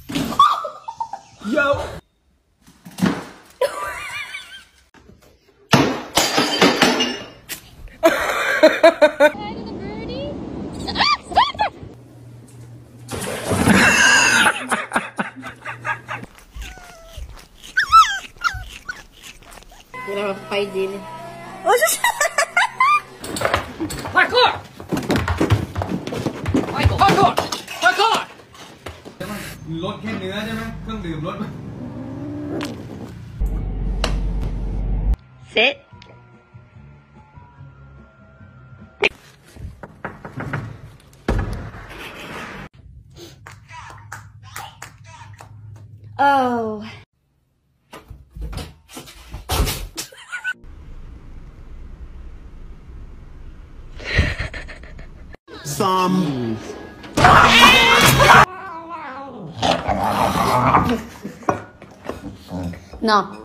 Yo! Grava o pai dele. Parkour! Parkour! Parkour! รถแค่เนื้อใช่ไหมเครื่องดื่มรถ Sit. Oh. Some. No.